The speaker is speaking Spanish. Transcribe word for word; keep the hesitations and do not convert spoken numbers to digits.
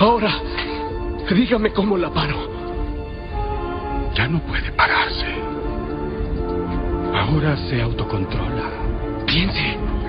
Ahora, dígame cómo la paro. Ya no puede pararse. Ahora se autocontrola. Piense.